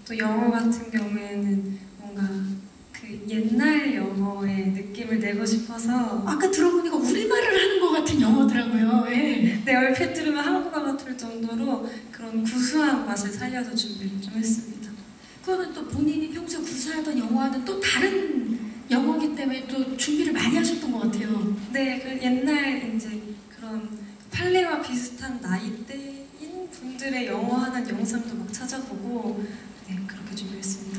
또 영어 같은 경우에는 뭔가 그 옛날 영어의 느낌을 내고 싶어서 아까 들어보니까 우리말을 하는 것 같은 영어더라고요. 예. 네, 얼핏 들으면 한국어 같을 정도로 그런 구수한 맛을 살려서 준비를 좀 했습니다. 그거는 또 본인이 평소 구사하던 영화와는 또 다른 영어기 때문에 또 준비를 많이 하셨던 것 같아요. 네, 그 옛날 이제 그런 팔레와 비슷한 나이대인 분들의 영어 하는 영상도 막 찾아보고 네, 그렇게 준비했습니다.